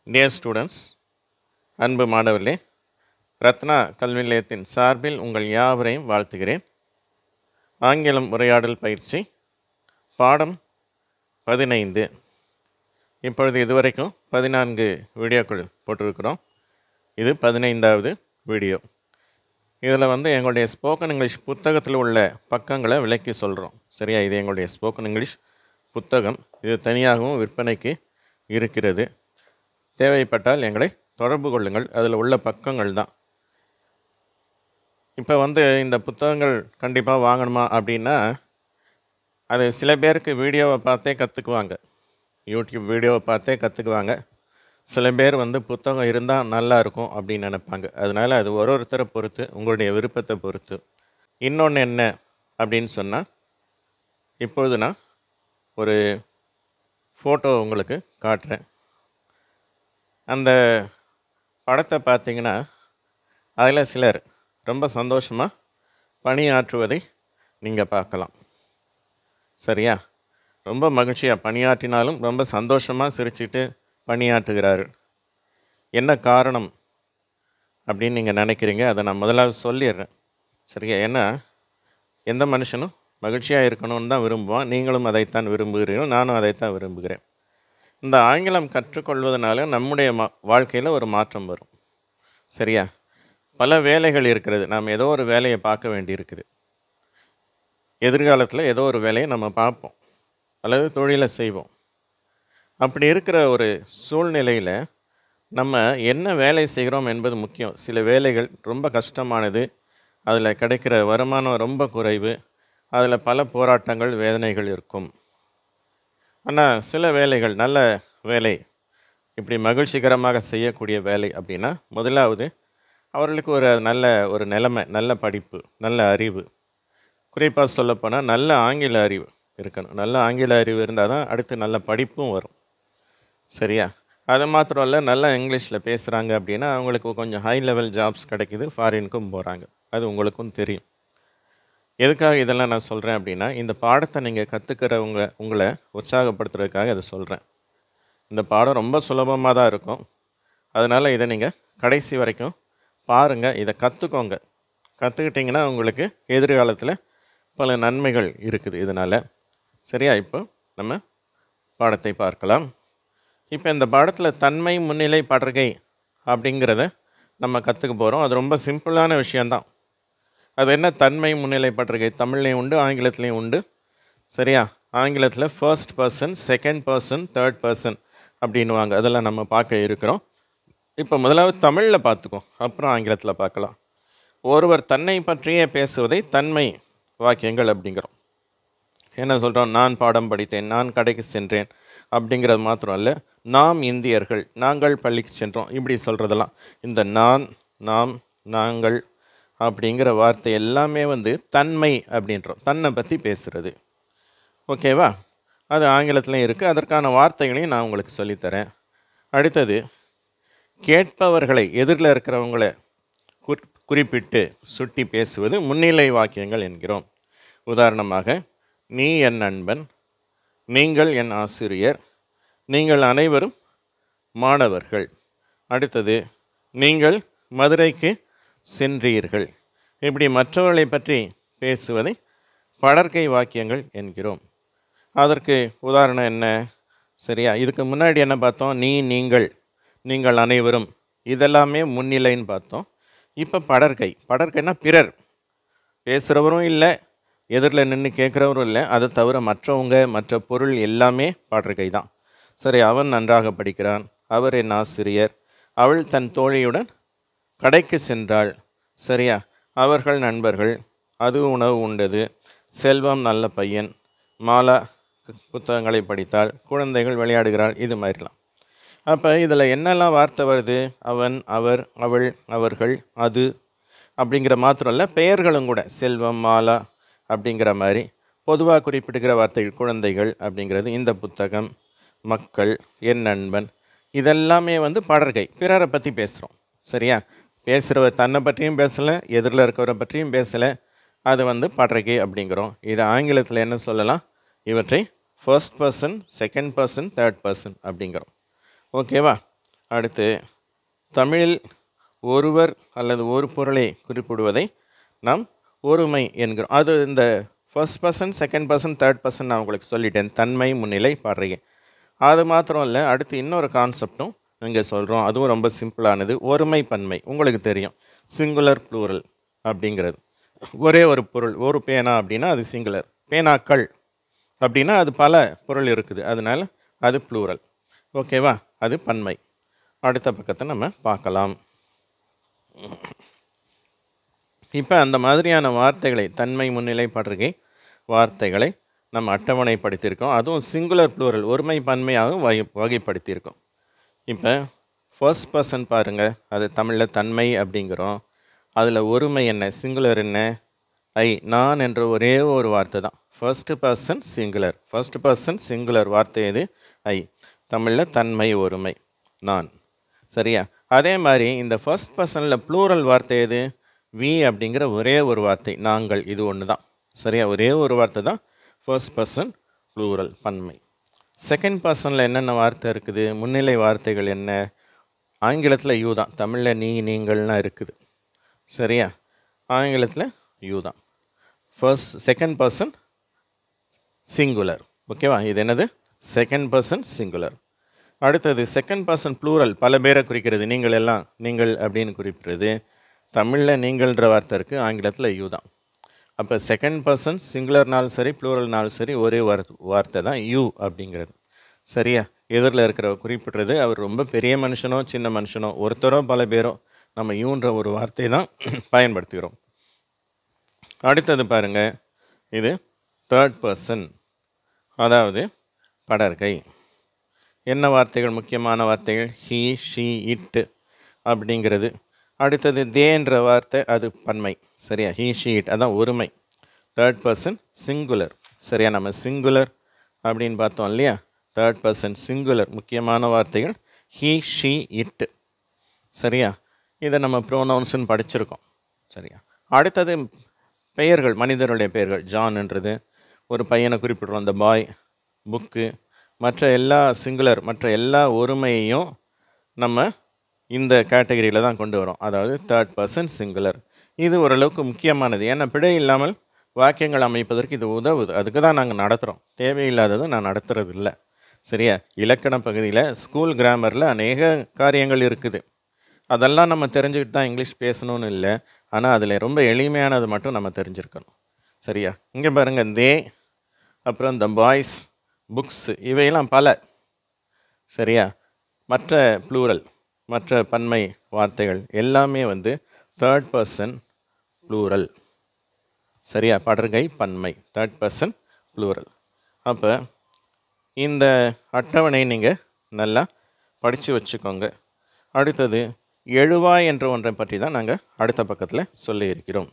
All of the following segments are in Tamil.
Dear students, அன்பு மாணவர்களே, ரத்னா கல்வி நிலையத்தின் சார்பில் உங்கள் யாவரையும் வாழ்த்துகிறேன். ஆங்கிலம் உரையாடல் பயிற்சி பாடம் 15. இப்பொழுது இதுவரைக்கும் 14 வீடியோக்கள் போட்டிருக்கிறோம். இது 15வது வீடியோ. இதில் எங்களுடைய ஸ்போக்கன் இங்கிலீஷ் புத்தகத்தில் உள்ள பக்கங்களை விளக்கி சொல்கிறோம். சரியா? இது எங்களுடைய ஸ்போக்கன் இங்கிலீஷ் புத்தகம். இது தனியாகவும் விற்பனைக்கு இருக்கிறது. தேவைப்பட்டால் எங்களை தொடர்பு கொள்ளுங்கள். அதில் உள்ள பக்கங்கள் தான். இப்போ இந்த புத்தகங்கள் கண்டிப்பாக வாங்கணுமா அப்படின்னா, அது சில பேருக்கு வீடியோவை பார்த்தே கற்றுக்குவாங்க. யூடியூப் வீடியோவை பார்த்தே கற்றுக்குவாங்க. சில பேர் புத்தகம் இருந்தால் நல்லா இருக்கும் அப்படின்னு நினைப்பாங்க. அதனால் அது ஒருத்தரை பொறுத்து, உங்களுடைய விருப்பத்தை பொறுத்து. இன்னொன்று என்ன அப்படின்னு சொன்னால், இப்பொழுது நான் ஒரு ஃபோட்டோ உங்களுக்கு காட்டுறேன். அந்த படத்தை பார்த்தீங்கன்னா, அதில் சிலர் ரொம்ப சந்தோஷமாக பணியாற்றுவதை நீங்கள் பார்க்கலாம். சரியா? ரொம்ப மகிழ்ச்சியாக பணியாற்றினாலும் ரொம்ப சந்தோஷமாக சிரிச்சுட்டு பணியாற்றுகிறார்கள். என்ன காரணம் அப்படின்னு நீங்கள் நினைக்கிறீங்க? அதை நான் முதலாவது சொல்லிடுறேன். சரியா? ஏன்னா எந்த மனுஷனும் மகிழ்ச்சியாக இருக்கணும்னு தான் விரும்புவான். நீங்களும் அதைத்தான் விரும்புகிறீர்கள், நானும் அதைத்தான் விரும்புகிறேன். இந்த ஆங்கிலம் கற்றுக்கொள்வதனால நம்முடைய வாழ்க்கையில் ஒரு மாற்றம் வரும். சரியா? பல வேலைகள் இருக்கிறது. நாம் ஏதோ ஒரு வேலையை பார்க்க வேண்டியிருக்குது. எதிர்காலத்தில் ஏதோ ஒரு வேலையை நம்ம பார்ப்போம் அல்லது தொழிலை செய்வோம். அப்படி இருக்கிற ஒரு சூழ்நிலையில் நம்ம என்ன வேலை செய்கிறோம் என்பது முக்கியம். சில வேலைகள் ரொம்ப கஷ்டமானது, அதில் கிடைக்கிற வருமானம் ரொம்ப குறைவு, அதில் பல போராட்டங்கள் வேதனைகள் இருக்கும். ஆனால் சில வேலைகள் நல்ல வேலை, இப்படி மகிழ்ச்சிகரமாக செய்யக்கூடிய வேலை அப்படின்னா, முதலாவது அவர்களுக்கு ஒரு நிலைமை, நல்ல படிப்பு, நல்ல அறிவு, குறிப்பாக சொல்லப்போனால் நல்ல ஆங்கில அறிவு இருக்கணும். நல்ல ஆங்கில அறிவு இருந்தால் தான் அடுத்து நல்ல படிப்பும் வரும். சரியா? அது மாத்திரம் இல்லை, நல்லா இங்கிலீஷில் பேசுகிறாங்க அப்படின்னா அவங்களுக்கு கொஞ்சம் ஹை லெவல் ஜாப்ஸ் கிடைக்கிது, ஃபாரினுக்கும் போகிறாங்க. அது உங்களுக்கும் தெரியும். எதுக்காக இதெல்லாம் நான் சொல்கிறேன் அப்படின்னா, இந்த பாடத்தை நீங்கள் உங்களை உற்சாகப்படுத்துறதுக்காக இதை சொல்கிறேன். இந்த பாடம் ரொம்ப சுலபமாக தான் இருக்கும். அதனால் இதை நீங்கள் கடைசி வரைக்கும் பாருங்கள், இதை கற்றுக்கோங்க. கற்றுக்கிட்டிங்கன்னா உங்களுக்கு எதிர்காலத்தில் பல நன்மைகள் இருக்குது இதனால். சரியா? இப்போ நம்ம பாடத்தை பார்க்கலாம். இப்போ இந்த பாடத்தில் தன்மை, முன்னிலை, படர்கை அப்படிங்கிறத நம்ம கற்றுக்க போகிறோம். அது ரொம்ப சிம்பிளான விஷயந்தான். அது என்ன தன்மை, முன்னிலை, படர்கை? தமிழ்லேயும் உண்டு, ஆங்கிலத்துலேயும் உண்டு. சரியா? ஆங்கிலத்தில் first person, second person, third person அப்படின்வாங்க. அதெல்லாம் நம்ம பார்க்க இருக்கிறோம். இப்போ முதலாவது தமிழில் பார்த்துக்கோம், அப்புறம் ஆங்கிலத்தில் பார்க்கலாம். ஒருவர் தன்னை பற்றியே பேசுவதை தன்மை வாக்கியங்கள் அப்படிங்கிறோம். என்ன சொல்கிறோம்? நான் பாடம் படித்தேன், நான் கடைக்கு சென்றேன் அப்படிங்கிறது மாத்திரம் இல்லை, நாம் இந்தியர்கள், நாங்கள் பள்ளிக்கு சென்றோம், இப்படி சொல்கிறதெல்லாம் இந்த நான், நாம், நாங்கள் அப்படிங்கிற வார்த்தை எல்லாமே தன்மை அப்படின்றோம். தன்னை பற்றி பேசுகிறது. ஓகேவா? அது ஆங்கிலத்துலேயும் இருக்குது. அதற்கான வார்த்தைகளையும் நான் உங்களுக்கு சொல்லித்தரேன். அடுத்தது, கேட்பவர்களை, எதிரில் இருக்கிறவங்களை குறிப்பிட்டு சுட்டி பேசுவது முன்னிலை வாக்கியங்கள் என்கிறோம். உதாரணமாக, நீ என் நண்பன், நீங்கள் என் ஆசிரியர், நீங்கள் அனைவரும் மாணவர்கள். அடுத்தது, நீங்கள் மதுரைக்கு சென்றீர்கள். இப்படி மற்றவர்களை பற்றி பேசுவதை படர்கை வாக்கியங்கள் என்கிறோம். அதற்கு உதாரணம் என்ன? சரியா? இதுக்கு முன்னாடி என்ன பார்த்தோம்? நீ, நீங்கள், நீங்கள் அனைவரும், இதெல்லாமே முன்னிலைன்னு பார்த்தோம். இப்போ படர்கை. படர்கைன்னா பிறர், பேசுகிறவரும் இல்லை, எதிரில் நின்று கேட்குறவரும் இல்லை, அதை தவிர மற்றவங்க, மற்ற பொருள் எல்லாமே படர்கை தான். சரி, அவன் நன்றாக படிக்கிறான், அவர் என் ஆசிரியர், அவள் தன் தோழியுடன் கடைக்கு சென்றாள். சரியா? அவர்கள் நண்பர்கள், அது உணவு உண்டது, செல்வம் நல்ல பையன், மாலா புத்தகங்களை படித்தாள், குழந்தைகள் விளையாடுகிறாள், இது மாதிரிலாம். அப்போ இதில் என்னெல்லாம் வார்த்தை வருது? அவன், அவர், அவள், அவர்கள், அது அப்படிங்கிற மாத்திரம் இல்லை, பெயர்களும் கூட செல்வம், மாலா அப்படிங்கிற மாதிரி பொதுவாக குறிப்பிடுகிற வார்த்தைகள். குழந்தைகள் அப்படிங்கிறது, இந்த புத்தகம், மக்கள், என் நண்பன், இதெல்லாமே படர்கை, பிறரை பற்றி பேசுகிறோம். சரியா? பேசுகிறவர் தன்னை பற்றியும் பேசலை, எதிரில் இருக்கிறவரை பற்றியும் பேசலை, அது படர்கை அப்படிங்கிறோம். இது ஆங்கிலத்தில் என்ன சொல்லலாம்? இவற்றை first person, second person, third person அப்படிங்கிறோம். ஓகேவா? அடுத்து தமிழில் ஒருவர் அல்லது ஒரு பொருளை குறிப்பிடுவதை நாம் ஒருமை என்கிறோம். அது இந்த first person, second person, third person நான் உங்களுக்கு சொல்லிட்டேன். தன்மை, முன்னிலை, படர்கை. அது மாத்திரம் இல்லை, அடுத்து இன்னொரு கான்செப்டும் இங்கே சொல்கிறோம். அதுவும் ரொம்ப சிம்பிளானது. ஒருமை பன்மை உங்களுக்கு தெரியும். சிங்குலர் ப்ளூரல் அப்படிங்கிறது. ஒரே ஒரு பொருள், ஒரு பேனா அப்படின்னா அது சிங்குலர். பேனாக்கள் அப்படின்னா அது பல பொருள் இருக்குது, அதனால் அது ப்ளூரல். ஓகேவா? அது பன்மை. அடுத்த பக்கத்தை நம்ம பார்க்கலாம். இப்போ அந்த மாதிரியான வார்த்தைகளை, தன்மை, முன்னிலை, படர்கை வார்த்தைகளை நம்ம அட்டவணைப்படுத்தியிருக்கோம். அதுவும் சிங்குலர் ப்ளூரல், ஒருமை பன்மையாகவும் வகைப்படுத்தியிருக்கோம். இப்போ ஃபர்ஸ்ட் பர்சன் பாருங்கள், அது தமிழில் தன்மை அப்படிங்கிறோம். அதில் ஒருமை என்ன, சிங்குலர் என்ன? ஐ, நான் என்ற ஒரே ஒரு வார்த்தை தான். First person singular, first person singular வார்த்தை எது? ஐ. தமிழில் தன்மை, ஒருமை, நான். சரியா? அதே மாதிரி இந்த ஃபர்ஸ்ட் பர்சனில் ப்ளூரல் வார்த்தை எது? வி அப்படிங்கிற ஒரே ஒரு வார்த்தை, நாங்கள். இது ஒன்று தான். சரியா? ஒரே ஒரு வார்த்தை தான் ஃபர்ஸ்ட் பர்சன் ப்ளூரல், பன்மை. செகண்ட் பர்சனில் என்னென்ன வார்த்தை இருக்குது? முன்னிலை வார்த்தைகள் என்ன? ஆங்கிலத்தில் யூ தான். தமிழில் நீ, நீங்கள்லாம் இருக்குது. சரியா? ஆங்கிலத்தில் யூ தான். Second person singular. ஓகேவா? இது என்னது? Second person singular. அடுத்தது செகண்ட் பர்சன் ப்ளூரல், பல பேரை குறிக்கிறது. நீங்கள் எல்லாம், நீங்கள் அப்படின்னு குறிப்பிடுறது. தமிழில் நீங்கள்ன்ற வார்த்தை இருக்குது, ஆங்கிலத்தில் யூ தான். அப்போ செகண்ட் பர்சன் சிங்குலர்னாலும் சரி, ப்ளூரல்னாலும் சரி, ஒரே வார்த்தை தான் யூ அப்படிங்கிறது. சரியா? எதிரில் இருக்கிற குறிப்பிடுறது. அவர் ரொம்ப பெரிய மனுஷனோ சின்ன மனுஷனோ, ஒருத்தரோ பல பேரோ, நம்ம யூன்ற ஒரு வார்த்தை தான் பயன்படுத்துகிறோம். அடுத்தது பாருங்கள், இது தேர்ட் பர்சன், அதாவது படர்கை. என்ன வார்த்தைகள் முக்கியமான வார்த்தைகள்? ஹீ, ஷீ, இட்டு அப்படிங்கிறது. அடுத்தது தேன்ற வார்த்தை, அது பன்மை. சரியா? ஹீ, ஷீ, இட், அதான் ஒருமை. Third person singular. சரியா? நம்ம சிங்குலர் அப்படின்னு பார்த்தோம் இல்லையா? தேர்ட் பர்சன் சிங்குலர் முக்கியமான வார்த்தைகள் ஹீ, ஷீ, இட்டு. சரியா? இதை நம்ம ப்ரோனவுன்ஸ்ன்னு படிச்சிருக்கோம். சரியா? அடுத்தது பெயர்கள், மனிதர்களுடைய பெயர்கள். ஜான்ன்றது ஒரு பையனை குறிப்பிடுறோம், அந்த பாய், புக்கு. மற்ற எல்லா சிங்குலர், மற்ற எல்லா ஒருமையையும் நம்ம இந்த கேட்டகரியில் தான் கொண்டு வரோம். அதாவது தேர்ட் பர்சன் சிங்குலர். இது ஓரளவுக்கு முக்கியமானது. ஏன்னா பிழை இல்லாமல் வாக்கியங்கள் அமைப்பதற்கு இது உதவுது. அதுக்கு தான் நாங்கள் நடத்துகிறோம். தேவையில்லாதது நான் நடத்துறது இல்லை. சரியா? இலக்கண பகுதியில், ஸ்கூல் கிராமரில் அநேக காரியங்கள் இருக்குது. அதெல்லாம் நம்ம தெரிஞ்சுக்கிட்டு தான் இங்கிலீஷ் பேசணும்னு இல்லை. ஆனால் அதில் ரொம்ப எளிமையானது மட்டும் நம்ம தெரிஞ்சுருக்கணும். சரியா? இங்கே பாருங்கள், தே, அப்புறம் த பாய்ஸ், புக்ஸ், இவையெல்லாம் பல. சரியா? மற்ற ப்ளூரல், மற்ற பன்மை வார்த்தைகள் எல்லாமே தேர்ட் பர்சன் ப்ளூரல். சரியா? படர்கை, பன்மை, தேர்ட் பர்சன் ப்ளூரல். அப்போ இந்த அட்டவணை நீங்கள் நல்லா படித்து வச்சுக்கோங்க. அடுத்தது எழுவாய் என்ற ஒன்றை பற்றி தான் நாங்கள் அடுத்த பக்கத்தில் சொல்லியிருக்கிறோம்.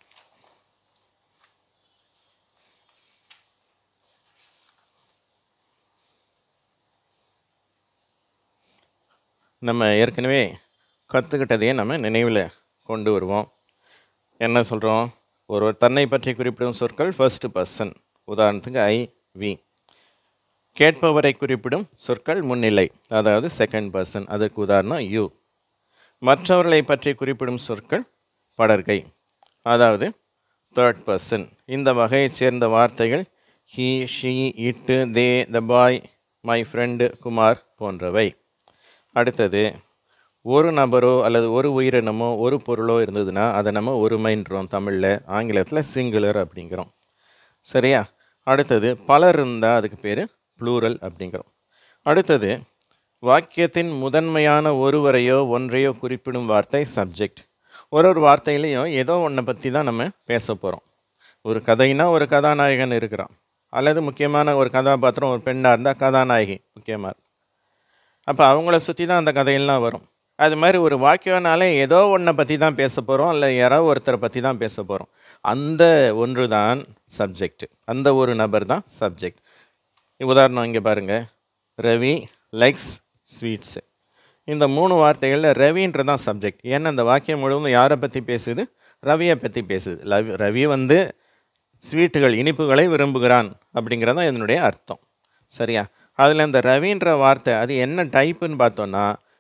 நம்ம ஏற்கனவே கற்றுக்கிட்டதையே நம்ம நினைவில் கொண்டு வருவோம். என்ன சொல்கிறோம்? ஒருவர் தன்னை பற்றி குறிப்பிடும் சொற்கள் ஃபர்ஸ்ட் பர்சன். உதாரணத்துக்கு ஐ, வி. கேட்பவரை குறிப்பிடும் சொற்கள் முன்னிலை, அதாவது செகண்ட் பர்சன். அதற்கு உதாரணம் யூ. மற்றவர்களை பற்றி குறிப்பிடும் சொற்கள் படர்கை, அதாவது தேர்ட் பர்சன். இந்த வகையைச் சேர்ந்த வார்த்தைகள் he, she, it, they, the boy, my friend, Kumar போன்றவை. அடுத்தது ஒரு நபரோ அல்லது ஒரு உயிரினமோ ஒரு பொருளோ இருந்ததுன்னா அதை நம்ம ஒருமைன்றோம் தமிழில். ஆங்கிலத்தில் சிங்குலர் அப்படிங்கிறோம். சரியா? அடுத்தது பலர் இருந்தால் அதுக்கு பேர் ப்ளூரல் அப்படிங்கிறோம். அடுத்தது வாக்கியத்தின் முதன்மையான ஒருவரையோ ஒன்றையோ குறிப்பிடும் வார்த்தை சப்ஜெக்ட். ஒரு வார்த்தையிலையும் ஏதோ ஒன்றை பற்றி தான் நம்ம பேச போகிறோம். ஒரு கதைனா ஒரு கதாநாயகன் இருக்கிறான், அல்லது முக்கியமான ஒரு கதாபாத்திரம் ஒரு பெண்ணாக இருந்தால் கதாநாயகி முக்கியமாக. அப்போ அவங்கள சுற்றி தான் அந்த கதையெல்லாம் வரும். அது மாதிரி ஒரு வாக்கியம்னாலே ஏதோ ஒன்றை பற்றி தான் பேச போகிறோம், இல்லை யாராவது ஒருத்தரை பற்றி தான் பேச போகிறோம். அந்த ஒன்று தான் சப்ஜெக்ட். அந்த ஒரு நபர் தான் சப்ஜெக்ட். உதாரணம் இங்கே பாருங்கள், ரவி லைக்ஸ் ஸ்வீட்ஸு. இந்த 3 வார்த்தைகளில் ரவின்றது தான் சப்ஜெக்ட். ஏன்னா அந்த வாக்கியம் முழுவதும் யாரை பற்றி பேசுது? ரவியை பற்றி பேசுது. ரவி ஸ்வீட்டுகள், இனிப்புகளை விரும்புகிறான் அப்படிங்கிறதான் இதனுடைய அர்த்தம். சரியா? அதில் இந்த ரவின்ற வார்த்தை அது என்ன டைப்புன்னு பார்த்தோன்னா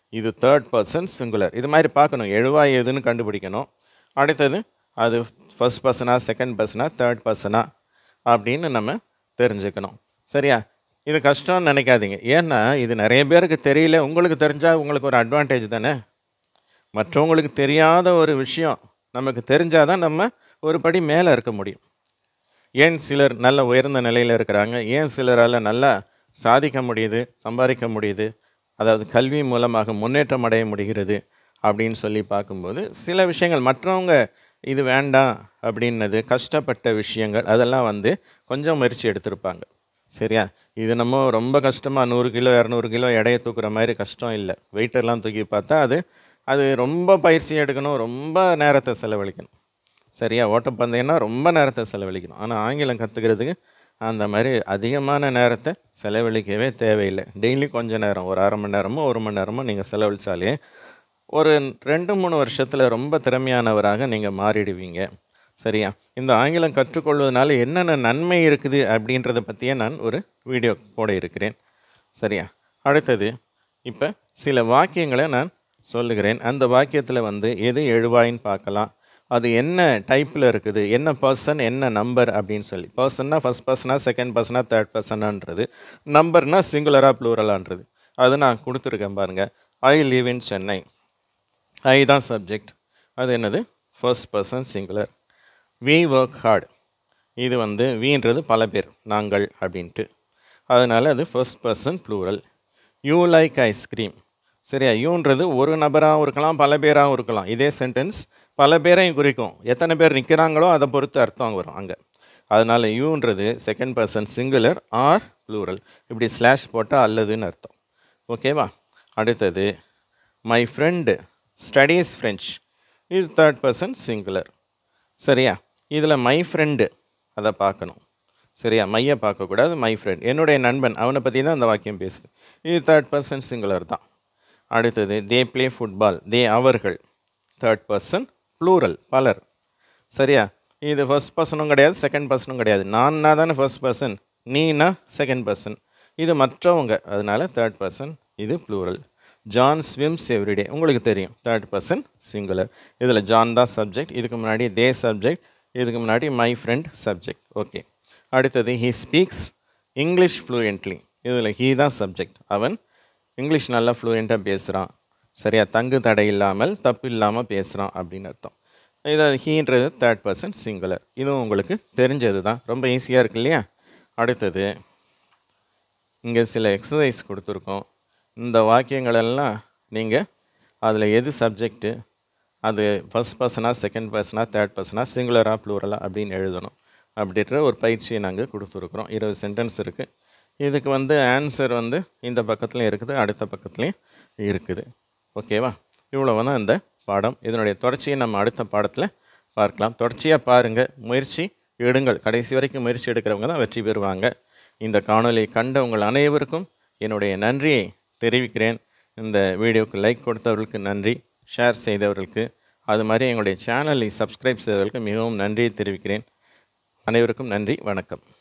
இது தேர்ட் பர்சன் சிங்குலர். இது மாதிரி பார்க்கணும், எழுவாய் எதுன்னு கண்டுபிடிக்கணும். அடுத்தது அது ஃபர்ஸ்ட் பர்சனா, செகண்ட் பர்சனா, தேர்ட் பர்சனா அப்படின்னு நம்ம தெரிஞ்சுக்கணும். சரியா? இது கஷ்டம்னு நினைக்காதீங்க. ஏன்னா இது நிறைய பேருக்கு தெரியல. உங்களுக்கு தெரிஞ்சால் உங்களுக்கு ஒரு அட்வான்டேஜ் தானே. மற்றவங்களுக்கு தெரியாத ஒரு விஷயம் நமக்கு தெரிஞ்சால் தான் நம்ம ஒரு படி மேலே இருக்க முடியும். ஏன் சிலர் நல்ல உயர்ந்த நிலையில் இருக்கிறாங்க, ஏன் சிலரால் நல்லா சாதிக்க முடியுது, சம்பாதிக்க முடியுது, அதாவது கல்வி மூலமாக முன்னேற்றம் அடைய முடிகிறது அப்படின்னு சொல்லி பார்க்கும்போது சில விஷயங்கள் மற்றவங்க இது வேண்டாம் அப்படின்னது கஷ்டப்பட்ட விஷயங்கள் அதெல்லாம் கொஞ்சம் முயற்சி எடுத்திருப்பாங்க. சரியா? இது நம்ம ரொம்ப கஷ்டமாக 100 கிலோ 200 கிலோ எடையை தூக்குற மாதிரி கஷ்டம் இல்லை. வெயிட்டெல்லாம் தூக்கி பார்த்தா அது ரொம்ப பயிற்சி எடுக்கணும், ரொம்ப நேரத்தை செலவழிக்கணும். சரியா? ஓட்டப்பந்தயம்னா ரொம்ப நேரத்தை செலவழிக்கணும். ஆனால் ஆங்கிலம் கற்றுக்கிறதுக்கு அந்த மாதிரி அதிகமான நேரத்தை செலவழிக்கவே தேவையில்லை. டெய்லி கொஞ்சம் நேரம், ஒரு அரை மணி நேரமோ 1 மணி நேரமோ நீங்கள் செலவழித்தாலே ஒரு 2-3 வருஷத்தில் ரொம்ப திறமையானவராக நீங்கள் மாறிடுவீங்க. சரியா? இந்த ஆங்கிலம் கற்றுக்கொள்வதனால என்னென்ன நன்மை இருக்குது அப்படின்றத பற்றியே நான் ஒரு வீடியோ போட இருக்கிறேன். சரியா? அடுத்தது இப்போ சில வாக்கியங்களை நான் சொல்லுகிறேன். அந்த வாக்கியத்தில் எது எழுவாயின்னு பார்க்கலாம். அது என்ன டைப்பில் இருக்குது, என்ன பர்சன் என்ன நம்பர் அப்படின்னு சொல்லி. பர்சன்னா ஃபஸ்ட் பர்சனா, செகண்ட் பர்சனா, தேர்ட் பர்சனான்றது. நம்பர்னால் சிங்குலராக ப்ளூரலான்றது. அது நான் கொடுத்துருக்கேன் பாருங்கள். I live in Chennai. ஐ தான் சப்ஜெக்ட். அது என்னது? First person singular. We work hard. இது வீன்றது பல பேர், நாங்கள் அப்படின்ட்டு. அதனால் அது first person plural. You like ice cream. சரியா? யூன்றது ஒரு நபராகவும் இருக்கலாம், பல பேராகவும் இருக்கலாம். இதே சென்டென்ஸ் பல பேரையும் குறிக்கும். எத்தனை பேர் நிற்கிறாங்களோ அதை பொறுத்து அர்த்தம் வரும் அங்கே. அதனால் யூன்றது second person singular or plural. இப்படி ஸ்லாஷ் போட்டால் அல்லதுன்னு அர்த்தம். ஓகேவா? அடுத்தது மை ஃப்ரெண்டு ஸ்டடீஸ் ஃப்ரெஞ்ச். இது தேர்ட் பர்சன் சிங்குலர். சரியா? இதில் மை ஃப்ரெண்டு அதை பார்க்கணும். சரியா? மையை பார்க்கக்கூடாது, மை ஃப்ரெண்ட், என்னுடைய நண்பன், அவனை பற்றி தான் அந்த வாக்கியம் பேசுது. இது தேர்ட் பர்சன் சிங்குலர் தான். அடுத்தது தே ப்ளே ஃபுட்பால். தே அவர்கள், தேர்ட் பர்சன் ப்ளூரல், பலர். சரியா? இது ஃபர்ஸ்ட் பர்சனும் கிடையாது, செகண்ட் பர்சனும் கிடையாது. நான்னா தானே ஃபர்ஸ்ட் பர்சன், நீனா செகண்ட் பர்சன், இது மற்றவங்க, அதனால தேர்ட் பர்சன், இது ப்ளூரல். ஜான் ஸ்விம்ஸ் எவ்ரிடே, உங்களுக்கு தெரியும், தேர்ட் பர்சன் சிங்குலர். இதில் ஜான் தான் சப்ஜெக்ட், இதுக்கு முன்னாடி தே சப்ஜெக்ட், இதுக்கு முன்னாடி மை ஃப்ரெண்ட் சப்ஜெக்ட். ஓகே. அடுத்தது ஹீ ஸ்பீக்ஸ் இங்கிலீஷ் ஃப்ளூயண்ட்லி. இதில் ஹீ தான் சப்ஜெக்ட். அவன் இங்கிலீஷ் நல்லா ஃப்ளூயண்ட்டாக பேசுகிறான். சரியா? தங்கு தடை இல்லாமல் தப்பு இல்லாமல் பேசுகிறான் அப்படின்னு அர்த்தம். இது ஹீன்றது தேர்ட் பர்சன் சிங்குலர். இதுவும் உங்களுக்கு தெரிஞ்சது தான், ரொம்ப ஈஸியாக இருக்கு இல்லையா? அடுத்தது இங்கே சில எக்ஸசைஸ் கொடுத்துருக்கோம். இந்த வாக்கியங்களெல்லாம் நீங்கள் அதில் எது சப்ஜெக்டு, அது ஃபர்ஸ்ட் பர்சனாக, செகண்ட் பர்சனாக, தேர்ட் பர்சனாக, சிங்குலராக, ப்ளூரலாக அப்படின்னு எழுதணும். அப்படின்ற ஒரு பயிற்சியை நாங்கள் கொடுத்துருக்குறோம். 20 சென்டென்ஸ் இருக்குது. இதுக்கு ஆன்சர் இந்த பக்கத்துலேயும் இருக்குது, அடுத்த பக்கத்துலேயும் இருக்குது. ஓகேவா? இவ்வளோ தான் இந்த பாடம். இதனுடைய தொடர்ச்சியை நம்ம அடுத்த பாடத்தில் பார்க்கலாம். தொடர்ச்சியாக பாருங்கள், முயற்சி எடுங்கள். கடைசி வரைக்கும் முயற்சி எடுக்கிறவங்க தான் வெற்றி பெறுவாங்க. இந்த காணொலியை கண்ட உங்கள் அனைவருக்கும் என்னுடைய நன்றியை தெரிவிக்கிறேன். இந்த வீடியோவுக்கு லைக் கொடுத்தவர்களுக்கு நன்றி, ஷேர் செய்தவர்களுக்கு, அது மாதிரி எங்களுடைய சேனலை சப்ஸ்கிரைப் செய்தவர்களுக்கு மிகவும் நன்றியை தெரிவிக்கிறேன். அனைவருக்கும் நன்றி, வணக்கம்.